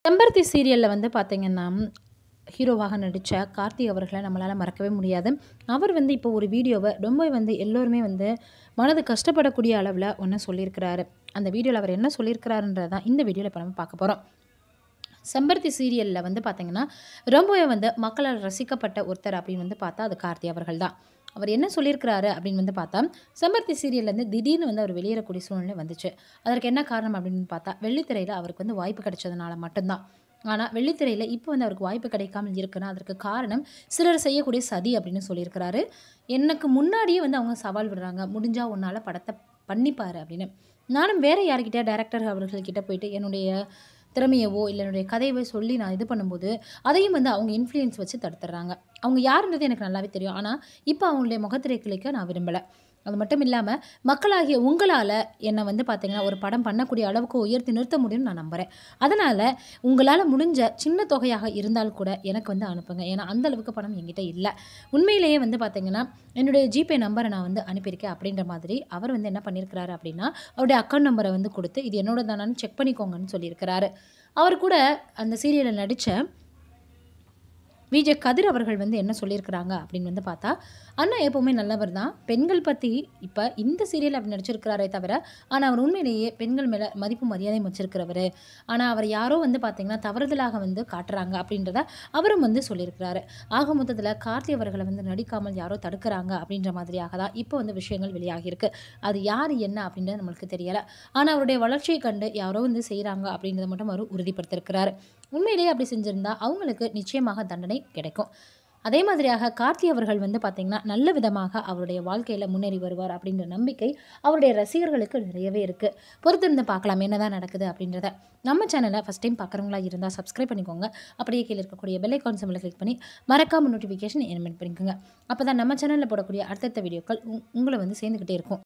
செம்பருத்தி சீரியல்ல வந்து பார்த்தீங்கன்னா, ஹீரோவாக நடிச்ச கார்த்தி அவர்கள நம்மளால மறக்கவே முடியாது. அவர் வந்து இப்போ ஒரு வீடியோவ ரொம்ப வந்து எல்லோருமே வந்து மனது கஷ்டப்படக்கூடிய அளவுல ஒண்ணு சொல்லியிருக்கிறாரு. அந்த வீடியோல அவர் என்ன சொல்லியிருக்கிறாருன்றது தான் இந்த வீடியோல இப்ப நம்ம பார்க்க போறோம். செம்பருத்தி சீரியல்ல வந்து பார்த்தீங்கன்னா, ரொம்பவே வந்து மக்களால் ரசிக்கப்பட்ட ஒருத்தர் அப்படின்னு வந்து பார்த்தா அது கார்த்தி அவர்கள் தான். அவர் என்ன சொல்லியிருக்கிறாரு அப்படின்னு வந்து பார்த்தா, செம்பருத்தி சீரியல்லேருந்து திடீர்னு வந்து அவர் வெளியேறக்கூடிய சூழ்நிலை வந்துச்சு. அதற்கு என்ன காரணம் அப்படின்னு பார்த்தா, வெள்ளித்திரையில அவருக்கு வந்து வாய்ப்பு கிடைச்சதுனால மட்டும் தான். ஆனா, வெள்ளித்திரையில இப்போ வந்து அவருக்கு வாய்ப்பு கிடைக்காமல் இருக்குன்னா, அதற்கு காரணம் சிலர் செய்யக்கூடிய சதி அப்படின்னு சொல்லியிருக்கிறாரு. எனக்கு முன்னாடியே வந்து அவங்க சவால் விடுறாங்க. "முடிஞ்சா உன்னால படத்த பண்ணி பாரு" அப்படின்னு. நானும் வேற யார்கிட்டயா டைரக்டர் அவர்கள்கிட்ட போயிட்டு என்னுடைய திறமையவோ, இல்ல என்னுடைய கதையவோ சொல்லி நான் இது பண்ணும்போது, அதையும் வந்து அவங்க இன்ஃப்ளூயன்ஸ் வச்சு தடுத்துடுறாங்க. அவங்க யாருன்றது எனக்கு நல்லாவே தெரியும். ஆனா, இப்ப அவங்களுடைய முகத்திரை கிழிக்க நான் விரும்பல. அது மட்டும் இல்லாம, மக்களாகிய உங்களால என்ன வந்து பார்த்தீங்கன்னா, ஒரு படம் பண்ணக்கூடிய அளவுக்கு உயர்த்தி நிறுத்த முடியும்னு நான் நம்புறேன். அதனால உங்களால முடிஞ்ச சின்ன தொகையாக இருந்தால் கூட எனக்கு வந்து அனுப்புங்க. ஏன்னா, அந்த அளவுக்கு பணம் என்கிட்ட இல்ல. உண்மையிலேயே வந்து பார்த்தீங்கன்னா, என்னுடைய ஜிபே நம்பர நான் வந்து அனுப்பியிருக்கேன் அப்படின்ற மாதிரி அவர் வந்து என்ன பண்ணியிருக்கிறாரு அப்படின்னா, அவருடைய அக்கவுண்ட் நம்பர வந்து குடுத்து, இது என்னோடது தானான்னு செக் பண்ணிக்கோங்கன்னு சொல்லியிருக்கிறாரு. அவர் கூட அந்த சீரியல்ல நடிச்ச விஜே கதிர் அவர்கள் வந்து என்ன சொல்லியிருக்கிறாங்க அப்படின்னு வந்து பார்த்தா, அண்ணா எப்பவுமே நல்லவர் தான். பெண்கள் பத்தி இப்ப இந்த சீரியல்ல அப்படி நடிச்சிருக்கிறாரே தவிர, ஆனா அவர் உண்மையிலேயே பெண்கள் மேல மதிப்பு மரியாதையும் வச்சிருக்கிறவரு. ஆனா அவர் யாரோ வந்து பார்த்தீங்கன்னா, தவறுதலாக வந்து காட்டுறாங்க அப்படின்றத அவரும் வந்து சொல்லியிருக்கிறாரு. ஆக மொத்தத்தில கார்த்தி அவர்கள வந்து நடிக்காமல் யாரோ தடுக்குறாங்க அப்படின்ற மாதிரியாக தான் இப்போ வந்து விஷயங்கள் வெளியாகியிருக்கு. அது யாரு என்ன அப்படின்றது நம்மளுக்கு தெரியல. ஆனா அவருடைய வளர்ச்சியை கண்டு யாரோ வந்து செய்றாங்க அப்படின்றத மட்டும் அவரு உறுதிப்படுத்தியிருக்கிறாரு. உண்மையிலேயே அப்படி செஞ்சிருந்தா அவங்களுக்கு நிச்சயமாக தண்டனை கிடைக்கும். அதே மாதிரியாக கார்த்தி அவர்கள் வந்து பார்த்தீங்கன்னா, நல்ல விதமாக அவருடைய வாழ்க்கையில முன்னேறி வருவார் அப்படின்ற நம்பிக்கை அவருடைய ரசிகர்களுக்கு நிறையவே இருக்கு. பொறுத்திருந்து பார்க்கலாம் என்னதான் நடக்குது அப்படின்றத. நம்ம சேனல ஃபர்ஸ்ட் டைம் பார்க்குறவங்களா இருந்தா சப்ஸ்கிரைப் பண்ணிக்கோங்க. அப்படியே கீழ இருக்கக்கூடிய பெல் ஐகான் சிம்பல கிளிக் பண்ணி மறக்காம நோட்டிஃபிகேஷன் எனேபிள் பண்ணிக்கோங்க. அப்பதான் நம்ம சேனல்ல போடக்கூடிய அடுத்தடுத்த வீடியோக்கள் உங்கள வந்து சேர்ந்துகிட்டே இருக்கும்.